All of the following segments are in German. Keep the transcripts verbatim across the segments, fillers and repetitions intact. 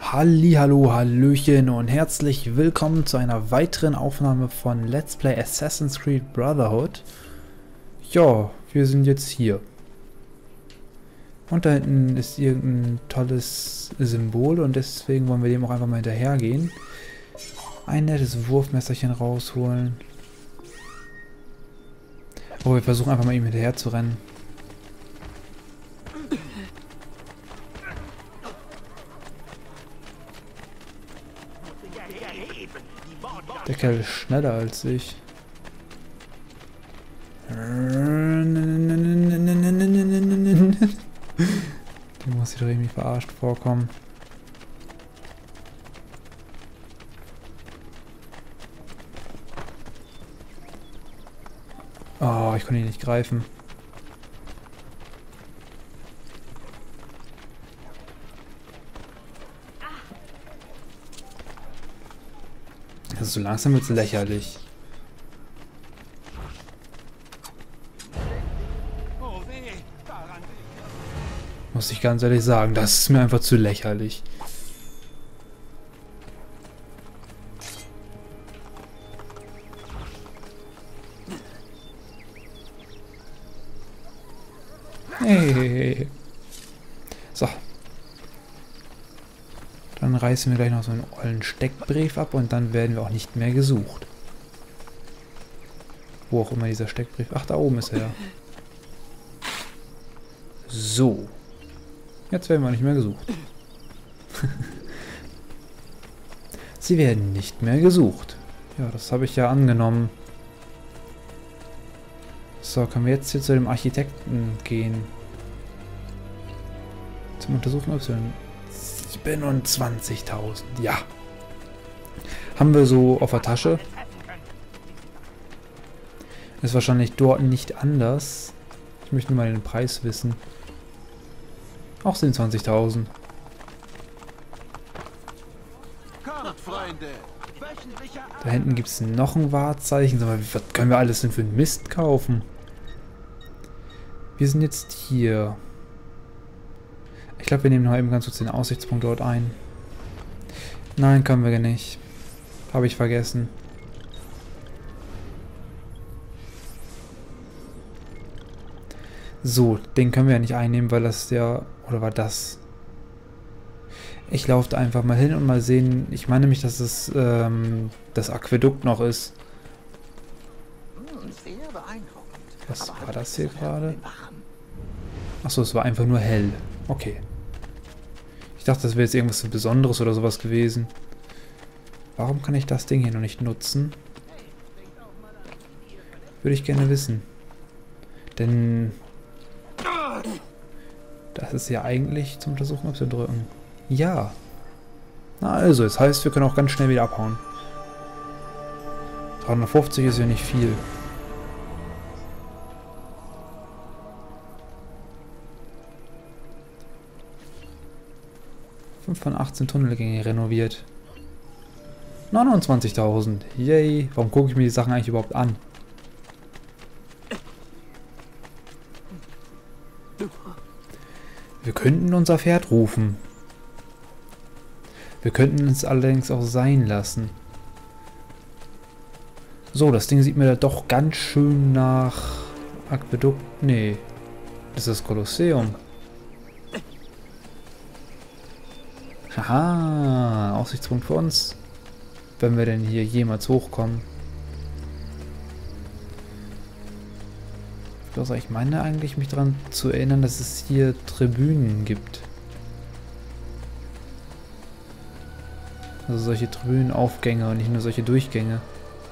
Hallihallo, Hallöchen und herzlich willkommen zu einer weiteren Aufnahme von Let's Play Assassin's Creed Brotherhood. Ja, wir sind jetzt hier. Und da hinten ist irgendein tolles Symbol und deswegen wollen wir dem auch einfach mal hinterhergehen. Ein nettes Wurfmesserchen rausholen. Oh, wir versuchen einfach mal ihm hinterher zu rennen. Der Kerl ist schneller als ich. Der muss sich doch irgendwie verarscht vorkommen. Oh, ich konnte ihn nicht greifen. Also so langsam wird es lächerlich. Muss ich ganz ehrlich sagen, das ist mir einfach zu lächerlich. Hey. So. Dann reißen wir gleich noch so einen ollen Steckbrief ab und dann werden wir auch nicht mehr gesucht. Wo auch immer dieser Steckbrief... Ach, da oben ist er. So. Jetzt werden wir nicht mehr gesucht. Sie werden nicht mehr gesucht. Ja, das habe ich ja angenommen. So, können wir jetzt hier zu dem Architekten gehen. Zum Untersuchen Y. siebenundzwanzigtausend, ja. Haben wir so auf der Tasche. Ist wahrscheinlich dort nicht anders. Ich möchte nur mal den Preis wissen. Auch siebenundzwanzigtausend. Da hinten gibt es noch ein Wahrzeichen. Sag mal, was können wir alles denn für einen Mist kaufen? Wir sind jetzt hier. Ich glaube, wir nehmen noch eben ganz kurz den Aussichtspunkt dort ein. Nein, können wir nicht. Habe ich vergessen. So, den können wir ja nicht einnehmen, weil das ja... Oder war das? Ich laufe da einfach mal hin und mal sehen. Ich meine nämlich, dass es ähm, das Aquädukt noch ist. Was war das hier gerade? Achso, es war einfach nur hell. Okay. Ich dachte, das wäre jetzt irgendwas Besonderes oder sowas gewesen. Warum kann ich das Ding hier noch nicht nutzen? Würde ich gerne wissen. Denn... Das ist ja eigentlich zum Untersuchen, ob sie drücken. Ja. Na also, das heißt, wir können auch ganz schnell wieder abhauen. dreihundertfünfzig ist ja nicht viel. fünf von achtzehn Tunnelgänge renoviert. neunundzwanzigtausend. Yay. Warum gucke ich mir die Sachen eigentlich überhaupt an? Wir könnten unser Pferd rufen. Wir könnten es allerdings auch sein lassen. So, das Ding sieht mir da doch ganz schön nach Aquädukt. Nee, das ist das Kolosseum. Haha, Aussichtspunkt für uns. Wenn wir denn hier jemals hochkommen. Also ich meine eigentlich, mich daran zu erinnern, dass es hier Tribünen gibt. Also solche Tribünenaufgänge und nicht nur solche Durchgänge.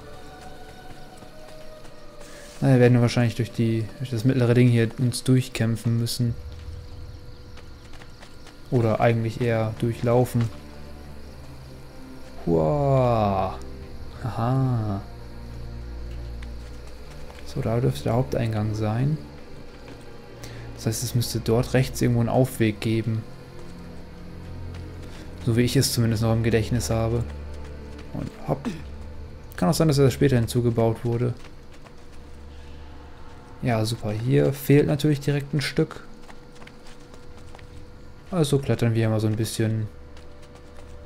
Na, werden wir wahrscheinlich durch, die, durch das mittlere Ding hier uns durchkämpfen müssen. Oder eigentlich eher durchlaufen. Wow. Aha. So, da dürfte der Haupteingang sein. Das heißt, es müsste dort rechts irgendwo einen Aufweg geben. So wie ich es zumindest noch im Gedächtnis habe. Und hopp. Kann auch sein, dass er später hinzugebaut wurde. Ja, super. Hier fehlt natürlich direkt ein Stück. Also klettern wir mal so ein bisschen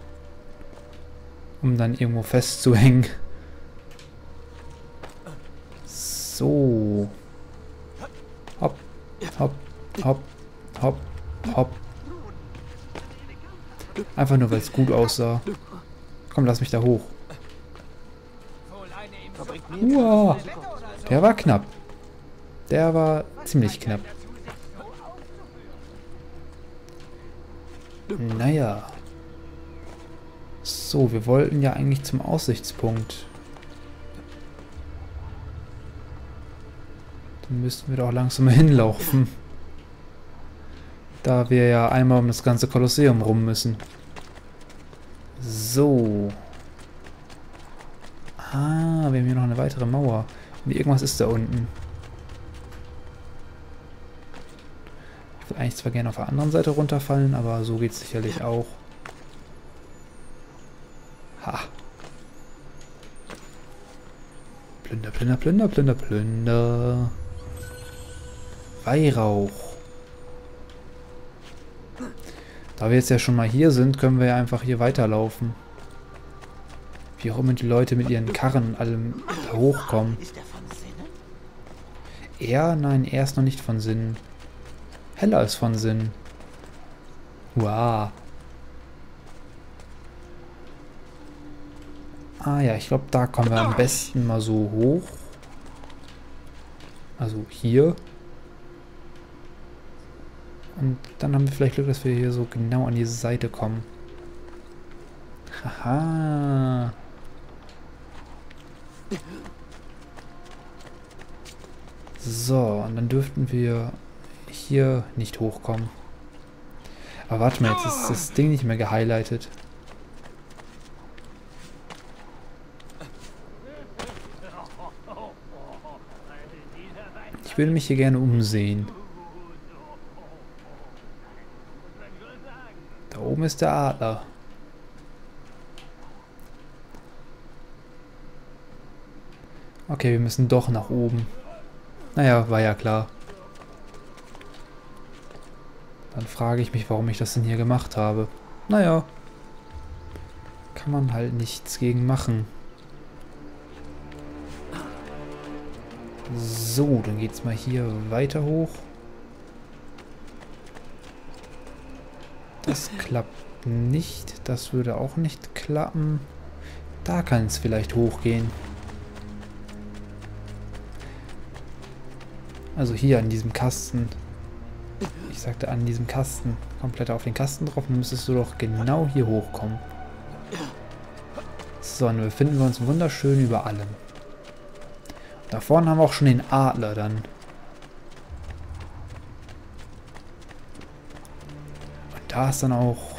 um dann irgendwo festzuhängen. So. Hopp, hopp, hopp, hopp, hopp. Einfach nur, weil es gut aussah. Komm, lass mich da hoch. Uah, der war knapp. Der war ziemlich knapp. Naja. So, wir wollten ja eigentlich zum Aussichtspunkt. Dann müssten wir doch langsam mal hinlaufen. Da wir ja einmal um das ganze Kolosseum rum müssen. So. Ah, wir haben hier noch eine weitere Mauer. Und irgendwas ist da unten. Ich würde eigentlich zwar gerne auf der anderen Seite runterfallen, aber so geht es sicherlich auch. Ha. Plünder, Plünder, Plünder, Plünder, Plünder. Weihrauch. Da wir jetzt ja schon mal hier sind, können wir ja einfach hier weiterlaufen. Wie auch immer die Leute mit ihren Karren und allem da hochkommen. Er? Nein, er ist noch nicht von Sinnen. Hella ist von Sinnen. Wow. Ah ja, ich glaube, da kommen wir am besten mal so hoch. Also hier. Und dann haben wir vielleicht Glück, dass wir hier so genau an diese Seite kommen. Haha. So, und dann dürften wir hier nicht hochkommen. Aber warte mal, jetzt ist das Ding nicht mehr gehighlightet. Ich würde mich hier gerne umsehen. Da oben ist der Adler. Okay, wir müssen doch nach oben. Naja, war ja klar. Dann frage ich mich, warum ich das denn hier gemacht habe. Naja. Kann man halt nichts gegen machen. So, dann geht's mal hier weiter hoch. Das klappt nicht. Das würde auch nicht klappen. Da kann es vielleicht hochgehen. Also hier an diesem Kasten. Ich sagte an diesem Kasten. Komplett auf den Kasten drauf. Dann müsstest du doch genau hier hochkommen. So, und dann befinden wir uns wunderschön über allem. Da vorne haben wir auch schon den Adler dann. Und da ist dann auch...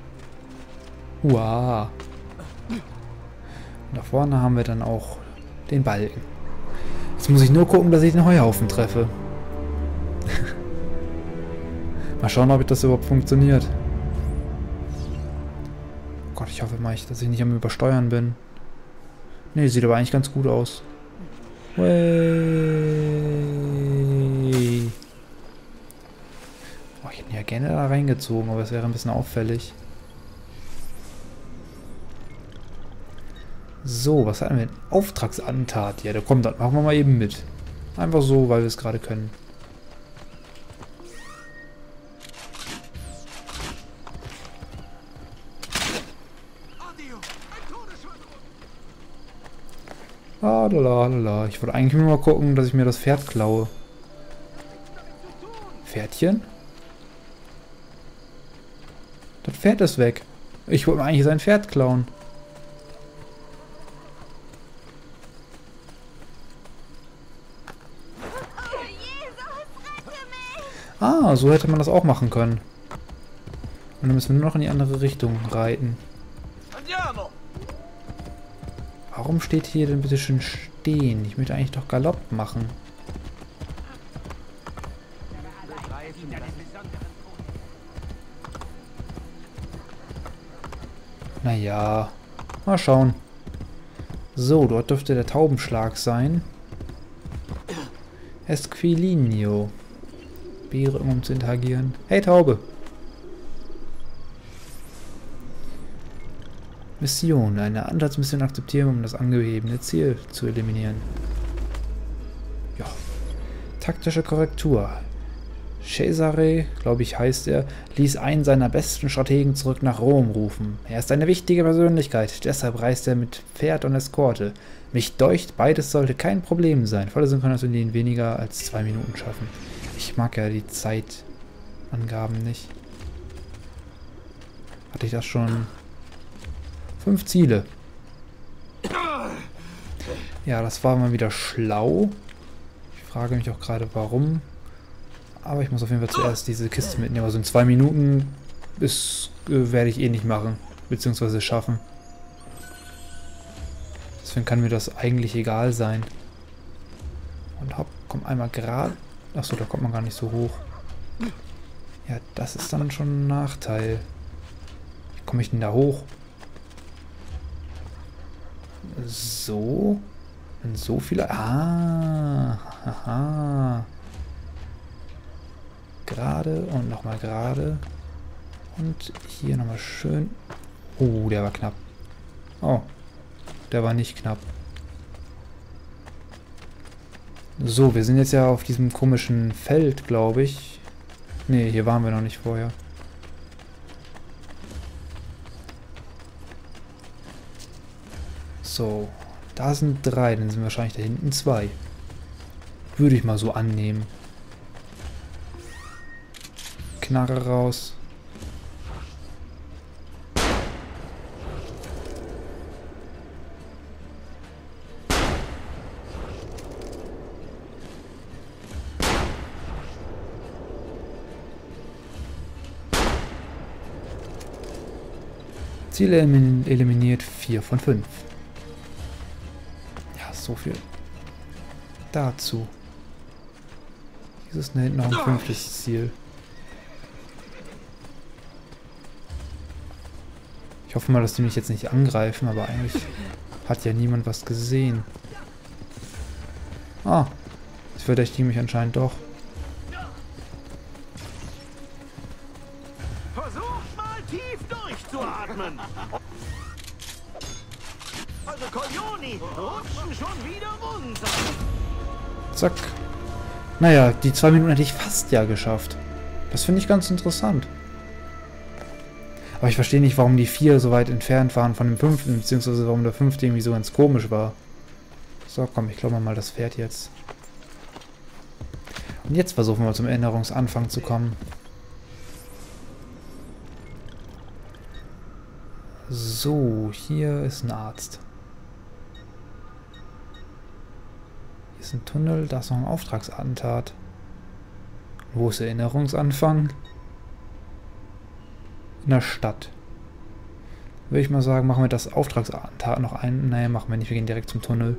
Uah. Und da vorne haben wir dann auch den Balken. Jetzt muss ich nur gucken, dass ich den Heuhaufen treffe. Mal schauen, ob das überhaupt funktioniert. Oh Gott, ich hoffe mal, dass ich nicht am Übersteuern bin. Ne, sieht aber eigentlich ganz gut aus. Wey. Oh, ich hätte ihn ja gerne da reingezogen, aber es wäre ein bisschen auffällig. So, was hatten wir denn? Auftragsantat. Ja, da kommt, das machen wir mal eben mit. Einfach so, weil wir es gerade können. Ah, lala, lala. Ich wollte eigentlich nur mal gucken, dass ich mir das Pferd klaue. Pferdchen? Das Pferd ist weg. Ich wollte mir eigentlich sein Pferd klauen. Ah, so hätte man das auch machen können. Und dann müssen wir nur noch in die andere Richtung reiten. Warum steht hier denn bitte schön stehen? Ich möchte eigentlich doch Galopp machen. Naja, mal schauen. So, dort dürfte der Taubenschlag sein. Esquilinio. B drücken, um zu interagieren. Hey, Taube. Mission. Eine Ansatzmission akzeptieren, um das angegebene Ziel zu eliminieren. Ja. Taktische Korrektur. Cesare, glaube ich heißt er, ließ einen seiner besten Strategen zurück nach Rom rufen. Er ist eine wichtige Persönlichkeit, deshalb reist er mit Pferd und Eskorte. Mich deucht, beides sollte kein Problem sein. Volle Synchronisation in weniger als zwei Minuten schaffen. Ich mag ja die Zeitangaben nicht. Hatte ich das schon? Fünf Ziele. Ja, das war mal wieder schlau. Ich frage mich auch gerade, warum. Aber ich muss auf jeden Fall zuerst diese Kiste mitnehmen. Also in zwei Minuten ist, äh, werde ich eh nicht machen. Beziehungsweise schaffen. Deswegen kann mir das eigentlich egal sein. Und hopp, komm einmal gerade. Achso, da kommt man gar nicht so hoch. Ja, das ist dann schon ein Nachteil. Wie komme ich denn da hoch? So? Wenn so viele... Ah, haha. Gerade und nochmal gerade. Und hier nochmal schön. Oh, der war knapp. Oh, der war nicht knapp. So, wir sind jetzt ja auf diesem komischen Feld, glaube ich. Ne, hier waren wir noch nicht vorher. So, da sind drei, dann sind wahrscheinlich da hinten zwei. Würde ich mal so annehmen. Knarre raus. Ziele eliminiert vier von fünf. Ja, so viel dazu. Hier ist da hinten noch ein fünftes Ziel. Ich hoffe mal, dass die mich jetzt nicht angreifen, aber eigentlich hat ja niemand was gesehen. Ah, sie verdächtigen mich anscheinend doch. Versucht mal tief durchzuatmen. Also Coglioni rutschen schon wieder runter. Zack. Naja, die zwei Minuten hätte ich fast ja geschafft. Das finde ich ganz interessant. Aber ich verstehe nicht, warum die vier so weit entfernt waren von dem fünften, beziehungsweise warum der fünfte irgendwie so ganz komisch war. So, komm, ich glaube mal das Pferd jetzt. Und jetzt versuchen wir zum Erinnerungsanfang zu kommen. So, hier ist ein Arzt. Hier ist ein Tunnel, da ist noch ein Auftragsattentat. Wo ist der Erinnerungsanfang? In der Stadt. Würde ich mal sagen, machen wir das Auftragsattentat noch ein. Nein, machen wir nicht, wir gehen direkt zum Tunnel.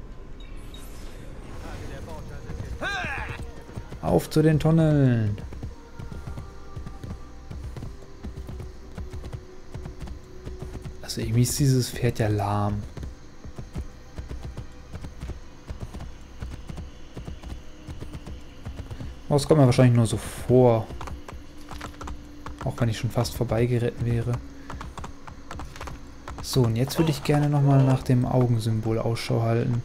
Auf zu den Tunneln. Also irgendwie ist dieses Pferd ja lahm. Aber das kommt mir wahrscheinlich nur so vor. Auch wenn ich schon fast vorbeigeritten wäre. So, und jetzt würde ich gerne nochmal nach dem Augensymbol Ausschau halten.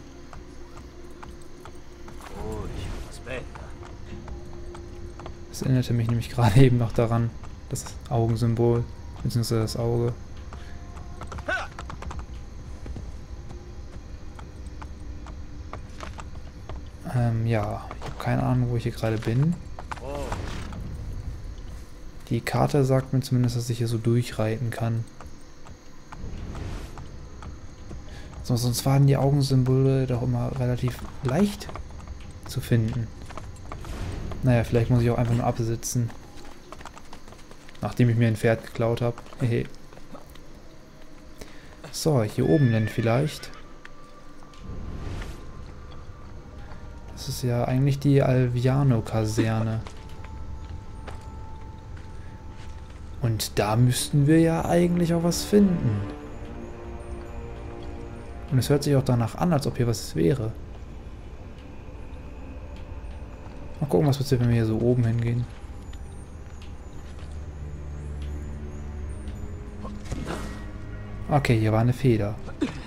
Das erinnerte mich nämlich gerade eben noch daran, das Augensymbol, beziehungsweise das Auge. Ähm, ja, ich habe keine Ahnung, wo ich hier gerade bin. Die Karte sagt mir zumindest, dass ich hier so durchreiten kann. So, sonst waren die Augensymbole doch immer relativ leicht zu finden. Naja, vielleicht muss ich auch einfach nur absitzen. Nachdem ich mir ein Pferd geklaut habe. Hehe. So, hier oben denn vielleicht. Das ist ja eigentlich die Alviano-Kaserne. Und da müssten wir ja eigentlich auch was finden. Und es hört sich auch danach an, als ob hier was wäre. Mal gucken, was passiert, wenn wir hier so oben hingehen. Okay, hier war eine Feder.